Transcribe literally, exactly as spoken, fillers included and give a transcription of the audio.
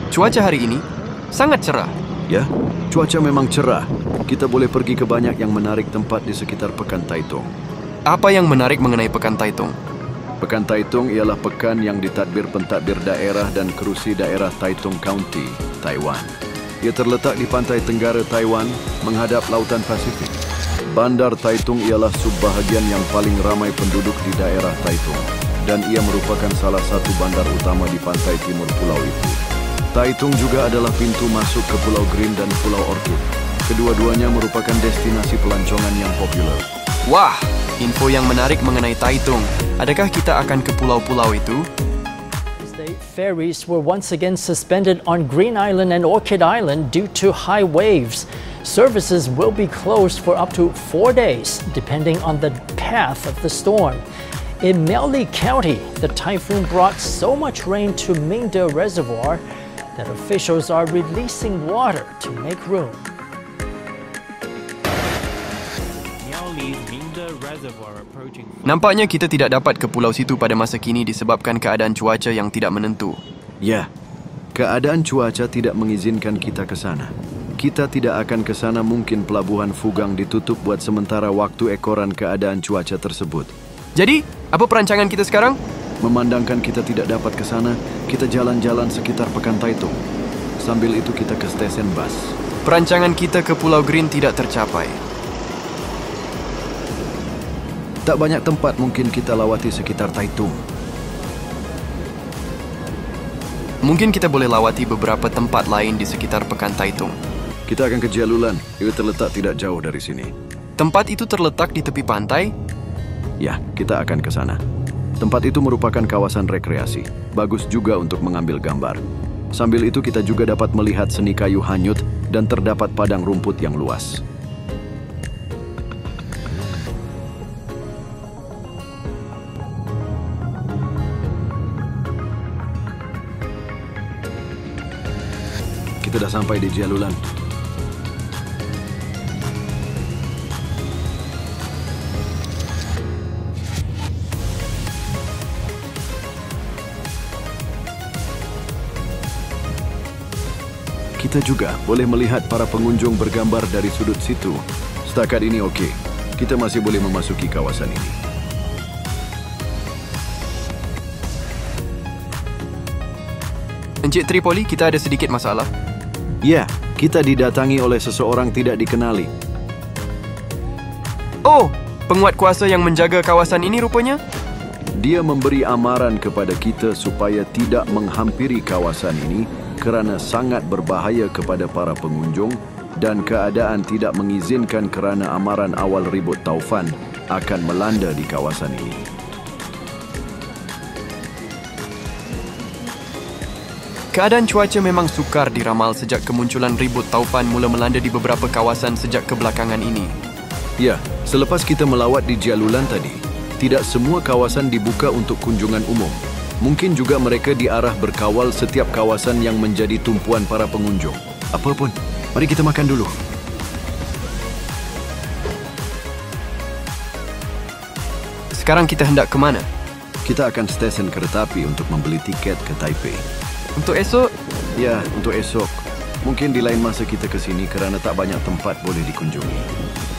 Cuaca hari ini sangat cerah. Ya, cuaca memang cerah. Kita boleh pergi ke banyak yang menarik tempat di sekitar Pekan Taitung. Apa yang menarik mengenai Pekan Taitung? Pekan Taitung ialah pekan yang ditadbir pentadbir daerah dan kerusi daerah Taitung County, Taiwan. Ia terletak di pantai tenggara Taiwan, menghadap Lautan Pasifik. Bandar Taitung ialah subbahagian yang paling ramai penduduk di daerah Taitung, dan ia merupakan salah satu bandar utama di pantai timur pulau itu. Taitung juga adalah pintu masuk ke Pulau Green dan Pulau Orchid. Kedua-duanya merupakan destinasi pelancongan yang populer. Wah, info yang menarik mengenai Taitung. Adakah kita akan ke pulau-pulau itu? Ferries were once again suspended on Green Island and Orchid Island due to high waves. Services will be closed for up to four days, depending on the path of the storm. In Miaoli County, the typhoon brought so much rain to Mingda Reservoir that officials are releasing water to make room. Nampaknya kita tidak dapat ke pulau situ pada masa kini disebabkan keadaan cuaca yang tidak menentu. Ya, keadaan cuaca tidak mengizinkan kita ke sana. Kita tidak akan ke sana, mungkin pelabuhan Fugang ditutup buat sementara waktu ekoran keadaan cuaca tersebut. Jadi, apa perancangan kita sekarang? Memandangkan kita tidak dapat ke sana, kita jalan-jalan sekitar Pekan Taitung. Sambil itu kita ke stesen bus. Perancangan kita ke Pulau Green tidak tercapai. Tak banyak tempat mungkin kita lawati sekitar Taitung. Mungkin kita boleh lawati beberapa tempat lain di sekitar Pekan Taitung. Kita akan ke Jialulan. Itu terletak tidak jauh dari sini. Tempat itu terletak di tepi pantai? Ya, kita akan ke sana. Tempat itu merupakan kawasan rekreasi. Bagus juga untuk mengambil gambar. Sambil itu kita juga dapat melihat seni kayu hanyut dan terdapat padang rumput yang luas. Kita dah sampai di Jialulan. Kita juga boleh melihat para pengunjung bergambar dari sudut situ. Setakat ini okey. Kita masih boleh memasuki kawasan ini. Encik Tripoli, kita ada sedikit masalah. Ya, kita didatangi oleh seseorang tidak dikenali. Oh, penguat kuasa yang menjaga kawasan ini rupanya? Dia memberi amaran kepada kita supaya tidak menghampiri kawasan ini kerana sangat berbahaya kepada para pengunjung dan keadaan tidak mengizinkan kerana amaran awal ribut taufan akan melanda di kawasan ini. Keadaan cuaca memang sukar diramal sejak kemunculan ribut taufan mula melanda di beberapa kawasan sejak kebelakangan ini. Ya, selepas kita melawat di Jialulan tadi, tidak semua kawasan dibuka untuk kunjungan umum. Mungkin juga mereka diarah berkawal setiap kawasan yang menjadi tumpuan para pengunjung. Apapun, mari kita makan dulu. Sekarang kita hendak ke mana? Kita akan stesen kereta api untuk membeli tiket ke Taipei. Untuk esok? Ya, untuk esok. Mungkin di lain masa kita ke sini kerana tak banyak tempat boleh dikunjungi.